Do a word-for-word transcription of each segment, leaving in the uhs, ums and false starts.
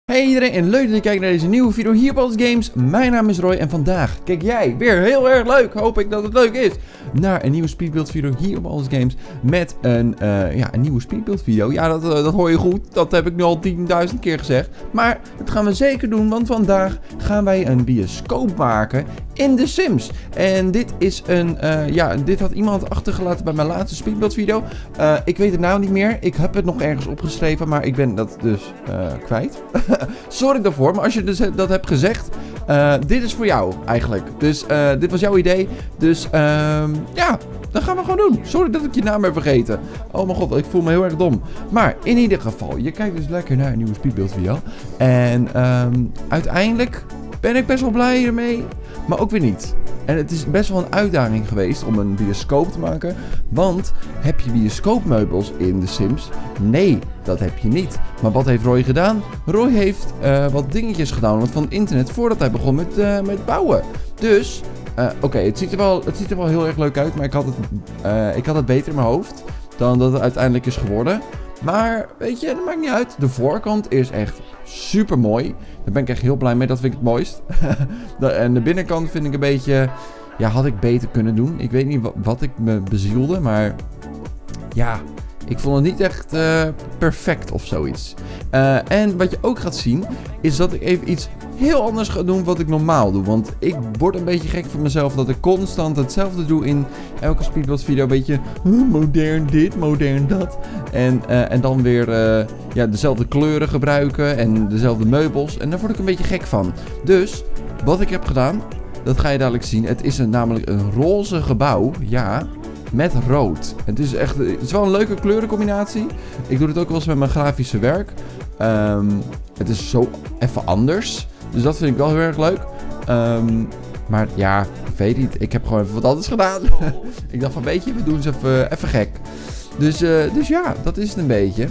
Hey iedereen en leuk dat je kijkt naar deze nieuwe video hier op Alles Games. Mijn naam is Roy en vandaag kijk jij weer heel erg leuk, hoop ik dat het leuk is, naar een nieuwe speedbuild video hier op Alles Games met een, uh, ja, een nieuwe speedbuild video. Ja, dat, uh, dat hoor je goed, dat heb ik nu al tienduizend keer gezegd. Maar dat gaan we zeker doen, want vandaag gaan wij een bioscoop maken in The Sims. En dit is een, uh, ja, dit had iemand achtergelaten bij mijn laatste speedbuild video. Uh, ik weet het nou niet meer, ik heb het nog ergens opgeschreven, maar ik ben dat dus uh, kwijt. Sorry daarvoor, maar als je dus dat hebt gezegd, uh, dit is voor jou eigenlijk. Dus uh, dit was jouw idee. Dus uh, ja, dat gaan we gewoon doen. Sorry dat ik je naam heb vergeten. Oh mijn god, ik voel me heel erg dom. Maar in ieder geval, je kijkt dus lekker naar een nieuwe speedbuild video. En um, uiteindelijk ben ik best wel blij ermee, maar ook weer niet. En het is best wel een uitdaging geweest om een bioscoop te maken. Want heb je bioscoopmeubels in The Sims? Nee, dat heb je niet. Maar wat heeft Roy gedaan? Roy heeft uh, wat dingetjes gedownload van het internet voordat hij begon met, uh, met bouwen. Dus, uh, oké, okay, het, ziet er wel, het ziet er wel heel erg leuk uit. Maar ik had, het, uh, ik had het beter in mijn hoofd dan dat het uiteindelijk is geworden. Maar weet je, dat maakt niet uit. De voorkant is echt super mooi. Daar ben ik echt heel blij mee. Dat vind ik het mooist. En de binnenkant vind ik een beetje... Ja, had ik beter kunnen doen. Ik weet niet wat, wat ik me bezielde. Maar ja, ik vond het niet echt uh, perfect of zoiets. Uh, en wat je ook gaat zien, is dat ik even iets heel anders ga doen wat ik normaal doe. Want ik word een beetje gek van mezelf dat ik constant hetzelfde doe in elke speedbuild video. Een beetje uh, modern dit, modern dat. En, uh, en dan weer uh, ja, dezelfde kleuren gebruiken en dezelfde meubels. En daar word ik een beetje gek van. Dus wat ik heb gedaan, dat ga je dadelijk zien. Het is een, namelijk een roze gebouw. Ja, met rood. Het is echt, het is wel een leuke kleurencombinatie. Ik doe het ook wel eens met mijn grafische werk. Um, het is zo even anders. Dus dat vind ik wel heel erg leuk. Um, maar ja, ik weet niet. Ik heb gewoon even wat anders gedaan. Ik dacht van, weet je, we doen ze even, even gek. Dus, uh, dus ja, dat is het een beetje.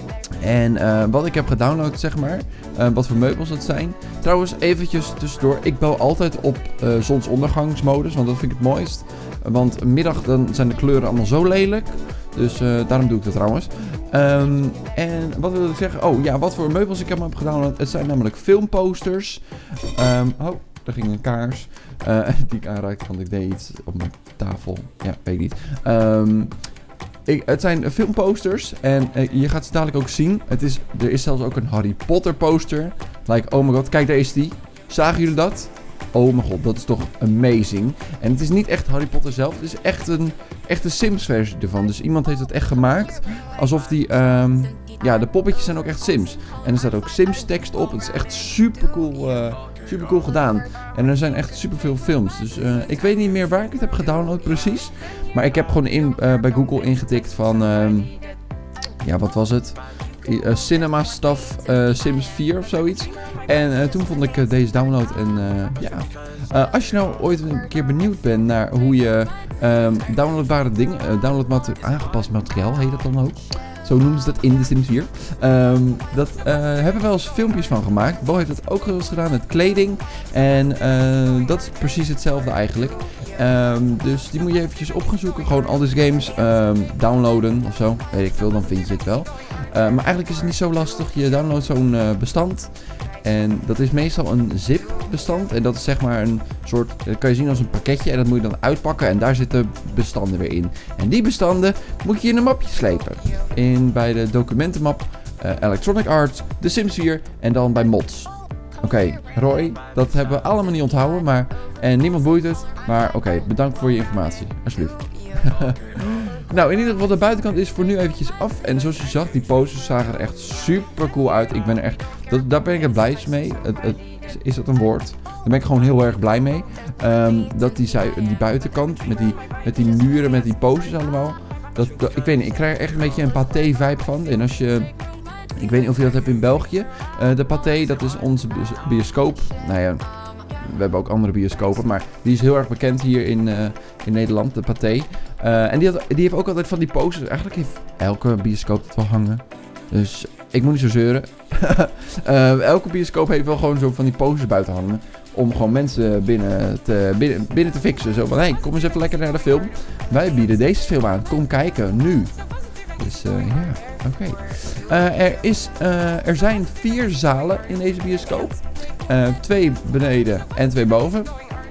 En uh, wat ik heb gedownload, zeg maar. Uh, wat voor meubels dat zijn. Trouwens, eventjes tussendoor. Ik bouw altijd op uh, zonsondergangsmodus. Want dat vind ik het mooist. Want middag dan zijn de kleuren allemaal zo lelijk. Dus uh, daarom doe ik dat trouwens. Um, en wat wil ik zeggen? Oh ja, wat voor meubels ik heb heb gedownload. Het zijn namelijk filmposters. Um, oh, daar ging een kaars. Uh, die ik aanraakte, want ik deed iets op mijn tafel. Ja, weet ik niet. Um, Ik, het zijn filmposters en uh, je gaat ze dadelijk ook zien. Het is, er is zelfs ook een Harry Potter poster. Like, oh my god, kijk, daar is die. Zagen jullie dat? Oh mijn god, dat is toch amazing. En het is niet echt Harry Potter zelf. Het is echt een, echt een Sims versie ervan. Dus iemand heeft het echt gemaakt. Alsof die, um, ja, de poppetjes zijn ook echt Sims. En er staat ook Sims tekst op. Het is echt super cool, uh, super cool gedaan. En er zijn echt super veel films. Dus uh, ik weet niet meer waar ik het heb gedownload precies. Maar ik heb gewoon in, uh, bij Google ingetikt van, uh, ja, wat was het? Uh, cinema stuff uh, Sims vier of zoiets. En uh, toen vond ik uh, deze download. En uh, ja, uh, als je nou ooit een keer benieuwd bent naar hoe je um, downloadbare dingen, uh, download mater aangepast materiaal heet dat dan ook. Zo noemen ze dat in de Sims vier. Um, dat uh, hebben we wel eens filmpjes van gemaakt. Bo heeft het ook wel eens gedaan met kleding. En uh, dat is precies hetzelfde eigenlijk. Um, dus die moet je eventjes op gaan zoeken. Gewoon al deze games um, downloaden of zo. Weet ik veel, dan vind je het wel. Uh, maar eigenlijk is het niet zo lastig. Je downloadt zo'n uh, bestand. En dat is meestal een zip bestand. En dat is zeg maar een soort, dat kan je zien als een pakketje. En dat moet je dan uitpakken. En daar zitten bestanden weer in. En die bestanden moet je in een mapje slepen. In, bij de documentenmap uh, Electronic Arts, The Sims vier en dan bij mods. Oké, okay, Roy, dat hebben we allemaal niet onthouden. Maar, en niemand boeit het. Maar oké, okay, bedankt voor je informatie. Alsjeblieft. Nou, in ieder geval de buitenkant is voor nu eventjes af. En zoals je zag, die posters zagen er echt super cool uit. Ik ben er echt, dat, daar ben ik het blijst mee. Het, het, is dat een woord? Daar ben ik gewoon heel erg blij mee. Um, dat die, die buitenkant, met die, met die muren, met die posters allemaal. Dat, dat, ik weet niet, ik krijg er echt een beetje een Pathé-vibe van. En als je... Ik weet niet of je dat hebt in België. Uh, de Pathé, dat is onze bioscoop. Nou ja, we hebben ook andere bioscopen. Maar die is heel erg bekend hier in, uh, in Nederland, de Pathé. Uh, en die, had, die heeft ook altijd van die posters. Eigenlijk heeft elke bioscoop het wel hangen. Dus ik moet niet zo zeuren. uh, elke bioscoop heeft wel gewoon zo van die posters buiten hangen. Om gewoon mensen binnen te, binnen, binnen te fixen. Zo van, hé, hey, kom eens even lekker naar de film. Wij bieden deze film aan. Kom kijken, nu. Dus uh, ja, oké. Okay. Uh, er, is, uh, er zijn vier zalen in deze bioscoop. Uh, twee beneden en twee boven.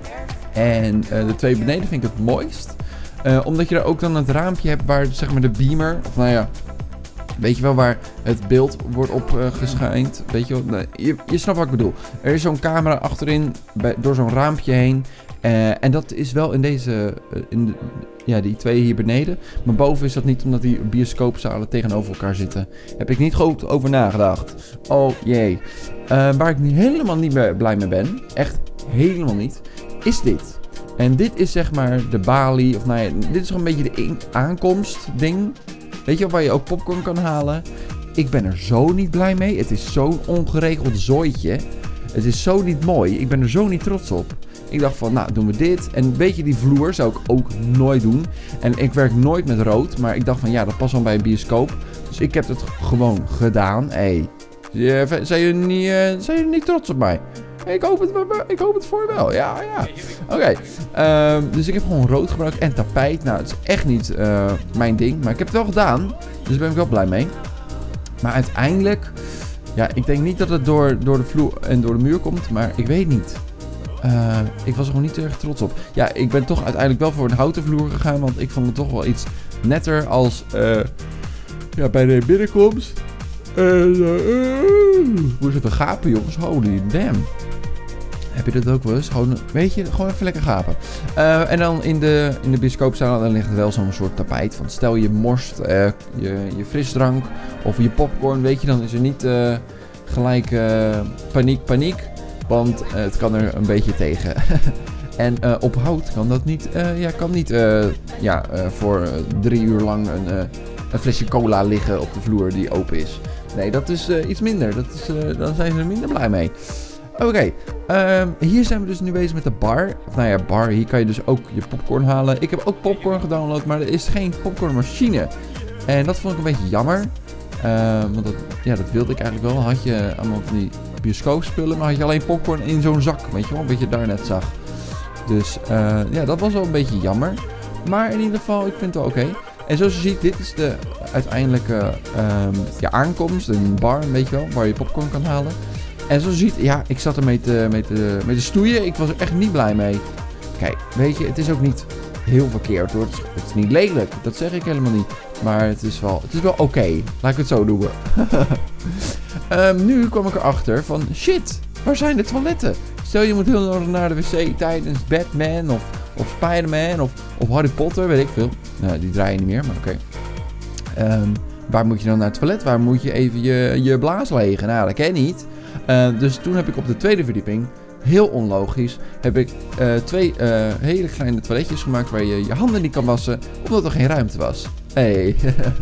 En uh, de twee beneden vind ik het mooist. Uh, omdat je daar ook dan het raampje hebt waar zeg maar de beamer, of nou ja, weet je wel, waar het beeld wordt op uh, geschijnd. Weet je wel, nee, je, je snapt wat ik bedoel. Er is zo'n camera achterin, bij, door zo'n raampje heen. Uh, en dat is wel in deze, uh, in de, ja, die twee hier beneden. Maar boven is dat niet, omdat die bioscoopzalen tegenover elkaar zitten. Heb ik niet goed over nagedacht. Oh jee. Uh, waar ik niet, helemaal niet meer blij mee ben, echt helemaal niet, is dit. En dit is zeg maar de balie, of nou ja, dit is gewoon een beetje de aankomst ding. Weet je wel, waar je ook popcorn kan halen. Ik ben er zo niet blij mee. Het is zo'n ongeregeld zooitje. Het is zo niet mooi. Ik ben er zo niet trots op. Ik dacht van, nou, doen we dit. En weet je, die vloer zou ik ook nooit doen. En ik werk nooit met rood. Maar ik dacht van, ja, dat past wel bij een bioscoop. Dus ik heb het gewoon gedaan. Hé, hey, zijn jullie niet, uh, zijn jullie niet trots op mij? Ik hoop het, ik hoop het voor je wel. Ja, ja. Oké. Okay. Um, dus ik heb gewoon rood gebruikt en tapijt. Nou, het is echt niet uh, mijn ding. Maar ik heb het wel gedaan. Dus daar ben ik wel blij mee. Maar uiteindelijk... Ja, ik denk niet dat het door, door de vloer en door de muur komt. Maar ik weet niet. Uh, ik was er gewoon niet erg trots op. Ja, ik ben toch uiteindelijk wel voor een houten vloer gegaan. Want ik vond het toch wel iets netter als... Uh, ja, bij de binnenkomst. En... Uh, uh, hoe zit het gapen, jongens? Holy damn. Heb je dat ook wel eens? Gewoon, weet je, gewoon even lekker gapen. Uh, en dan in de, in de bioscoopzaal, dan ligt er wel zo'n soort tapijt. Van stel je morst uh, je, je frisdrank of je popcorn, weet je, dan is er niet uh, gelijk uh, paniek, paniek. Want uh, het kan er een beetje tegen. En uh, op hout kan dat niet, uh, ja, kan niet uh, ja, uh, voor uh, drie uur lang een, uh, een flesje cola liggen op de vloer die open is. Nee, dat is uh, iets minder. Dat is, uh, dan zijn ze er minder blij mee. Oké, okay, um, hier zijn we dus nu bezig met de bar. Of nou ja, bar, hier kan je dus ook je popcorn halen. Ik heb ook popcorn gedownload, maar er is geen popcornmachine. En dat vond ik een beetje jammer. Uh, want dat, ja, dat wilde ik eigenlijk wel. Had je allemaal van die bioscoopspullen, maar had je alleen popcorn in zo'n zak. Weet je wel, wat je daar net zag. Dus uh, ja, dat was wel een beetje jammer. Maar in ieder geval, ik vind het wel oké. Okay. En zoals je ziet, dit is de uiteindelijke um, ja, aankomst. Een bar, weet je wel, waar je popcorn kan halen. En zoals je ziet, ja, ik zat er mee te, mee, te, mee te stoeien. Ik was er echt niet blij mee. Kijk, weet je, het is ook niet heel verkeerd hoor. Het is, het is niet lelijk, dat zeg ik helemaal niet. Maar het is wel, het is wel oké. Okay. Laat ik het zo doen. um, nu kwam ik erachter van, shit, waar zijn de toiletten? Stel je moet heel nodig naar de wc tijdens Batman of, of Spider-Man of, of Harry Potter, weet ik veel. Nou, die draaien niet meer, maar oké. Okay. Um, waar moet je dan naar het toilet? Waar moet je even je, je blaas legen? Nou, dat ken je niet. Uh, dus toen heb ik op de tweede verdieping, heel onlogisch, heb ik uh, twee uh, hele kleine toiletjes gemaakt waar je je handen niet kan wassen, omdat er geen ruimte was. Hey,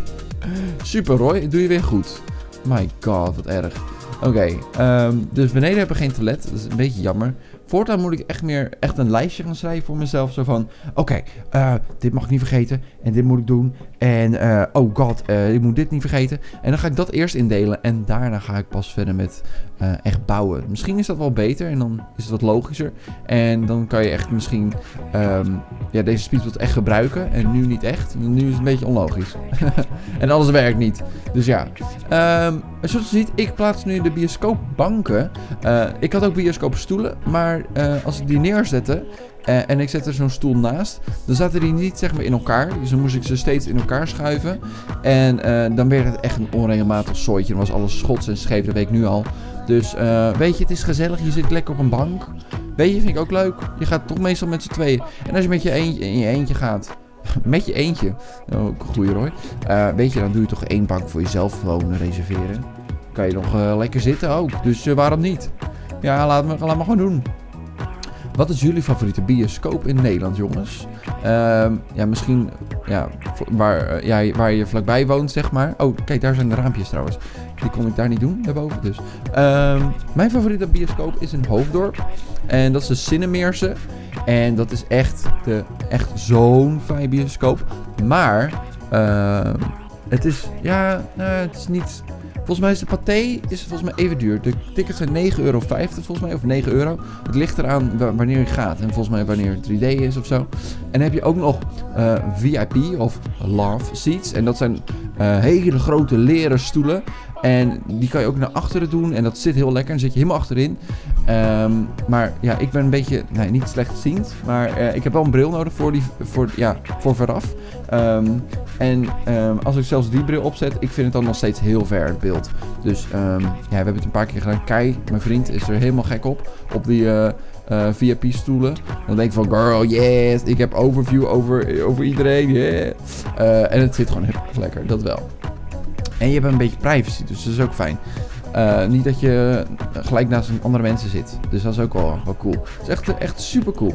super Roy, doe je weer goed. My god, wat erg. Oké, okay, um, dus beneden hebben we geen toilet, dat is een beetje jammer. Voortaan moet ik echt meer echt een lijstje gaan schrijven voor mezelf. Zo van, oké, okay, uh, dit mag ik niet vergeten. En dit moet ik doen. En, uh, oh god, uh, ik moet dit niet vergeten. En dan ga ik dat eerst indelen. En daarna ga ik pas verder met uh, echt bouwen. Misschien is dat wel beter. En dan is het wat logischer. En dan kan je echt misschien um, ja, deze speedbuild echt gebruiken. En nu niet echt. Nu is het een beetje onlogisch. En alles werkt niet. Dus ja. Um, zoals je ziet, ik plaats nu de bioscoopbanken. Uh, ik had ook bioscoopstoelen. Maar uh, als ik die neerzette uh, en ik zette er zo'n stoel naast, dan zaten die niet zeg maar in elkaar. Dus dan moest ik ze steeds in elkaar schuiven. En uh, dan werd het echt een onregelmatig zooitje. Dan was alles schots en scheef, dat weet ik nu al. Dus uh, weet je, het is gezellig. Je zit lekker op een bank. Weet je, vind ik ook leuk. Je gaat toch meestal met z'n tweeën. En als je met je eentje, in je eentje gaat... Met je eentje. Oh, goeie Roy. Uh, weet je, dan doe je toch één bank voor jezelf gewoon reserveren. Kan je nog uh, lekker zitten ook. Dus uh, waarom niet? Ja, laat me, laat me gewoon doen. Wat is jullie favoriete bioscoop in Nederland, jongens? Uh, ja, misschien ja, waar, uh, ja, waar je vlakbij woont, zeg maar. Oh, kijk, daar zijn de raampjes trouwens. Die kon ik daar niet doen, daarboven dus. Uh, mijn favoriete bioscoop is in Hoofddorp. En dat is de Cinemeerse. En dat is echt, de, echt zo'n fijn bioscoop. Maar uh, het is, ja, uh, het is niet... Volgens mij is de Pathé is volgens mij even duur. De tickets zijn negen euro vijftig volgens mij, of negen euro. Het ligt eraan wanneer je gaat en volgens mij wanneer het drie D is of zo. En dan heb je ook nog uh, V I P of Love Seats. En dat zijn uh, hele grote leren stoelen. En die kan je ook naar achteren doen. En dat zit heel lekker. Dan zit je helemaal achterin. Um, maar ja, ik ben een beetje, nee, niet slechtziend. Maar uh, ik heb wel een bril nodig voor, die, voor, ja, voor vooraf. Um, en um, als ik zelfs die bril opzet, ik vind het dan nog steeds heel ver, het beeld. Dus um, ja, we hebben het een paar keer gedaan. Kai, mijn vriend, is er helemaal gek op. Op die uh, uh, V I P stoelen. Dan denk ik van, girl, yes. Ik heb overview over, over iedereen. Yeah. Uh, en het zit gewoon heel erg lekker, dat wel. En je hebt een beetje privacy, dus dat is ook fijn. Uh, niet dat je gelijk naast andere mensen zit. Dus dat is ook wel, wel cool. Het is echt, echt super cool.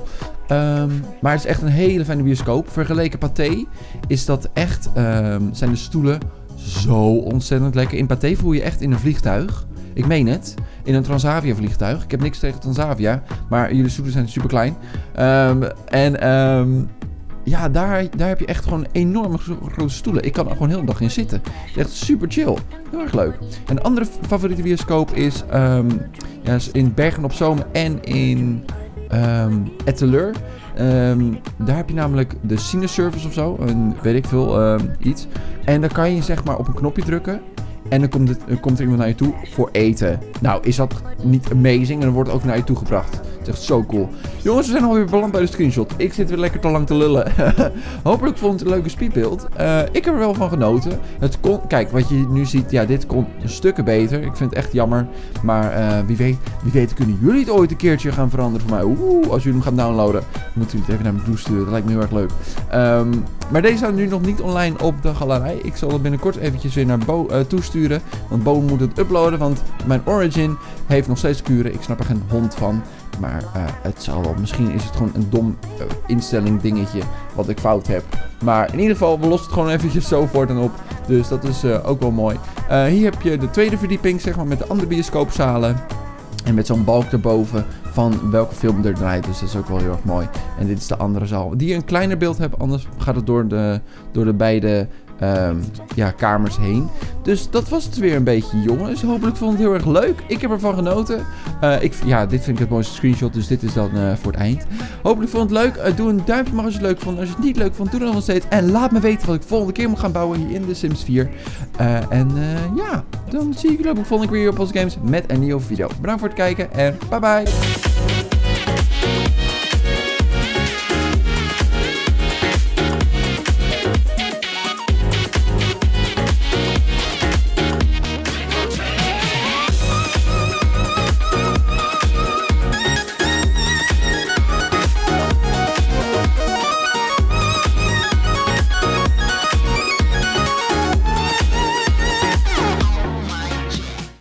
Um, maar het is echt een hele fijne bioscoop. Vergeleken Pathé is dat echt, um, zijn de stoelen zo ontzettend lekker. In Pathé voel je echt in een vliegtuig. Ik meen het. In een Transavia vliegtuig. Ik heb niks tegen Transavia. Maar jullie stoelen zijn super klein. Um, en um, ja, daar, daar heb je echt gewoon enorme grote stoelen. Ik kan er gewoon heel de dag in zitten. Het is echt super chill. Heel erg leuk. Een andere favoriete bioscoop is, um, ja, is in Bergen op Zoom en in um, Etteleur. Um, daar heb je namelijk de Cineservice of zo. Een, weet ik veel, um, iets. En dan kan je zeg maar op een knopje drukken. En dan komt, het, dan komt er iemand naar je toe voor eten. Nou, is dat niet amazing? En dan wordt het ook naar je toe gebracht. Het is echt zo cool. Jongens, we zijn alweer beland bij de screenshot. Ik zit weer lekker te lang te lullen. Hopelijk vond het een leuke speedbeeld. Uh, ik heb er wel van genoten. Het kon, kijk, wat je nu ziet, ja, dit kon een stukken beter. Ik vind het echt jammer. Maar uh, wie weet, wie weet kunnen jullie het ooit een keertje gaan veranderen voor mij. Oeh, als jullie hem gaan downloaden, dan moeten jullie het even naar me toe sturen. Dat lijkt me heel erg leuk. Um, maar deze staan nu nog niet online op de galerij. Ik zal het binnenkort eventjes weer naar Bo uh, toesturen. Want Bo moet het uploaden, want mijn Origin heeft nog steeds kuren. Ik snap er geen hond van. Maar uh, het zal wel. Misschien is het gewoon een dom uh, instelling dingetje wat ik fout heb. Maar in ieder geval, we lossen het gewoon eventjes zo voort en op. Dus dat is uh, ook wel mooi. Uh, hier heb je de tweede verdieping, zeg maar, met de andere bioscoopzalen. En met zo'n balk erboven van welke film er draait. Dus dat is ook wel heel erg mooi. En dit is de andere zaal. Die een kleiner beeld hebben, anders gaat het door de, door de beide um, ja, kamers heen. Dus dat was het weer een beetje, jongens. Hopelijk vond het heel erg leuk. Ik heb ervan genoten. Uh, ik, ja, dit vind ik het mooiste screenshot. Dus dit is dan uh, voor het eind. Hopelijk vond het leuk. Uh, doe een duimpje omhoog als je het leuk vond. Als je het niet leuk vond, doe dan nog steeds. En laat me weten wat ik volgende keer moet gaan bouwen hier in de Sims vier. Uh, en uh, ja, dan zie ik jullie op volgende keer weer op onze games met een nieuwe video. Bedankt voor het kijken en bye bye.